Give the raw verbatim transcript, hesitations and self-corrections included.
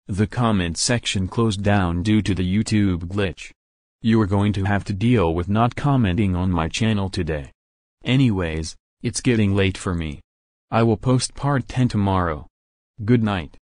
The comment section closed down due to the YouTube glitch. You are going to have to deal with not commenting on my channel today. Anyways, it's getting late for me. I will post part ten tomorrow. Good night.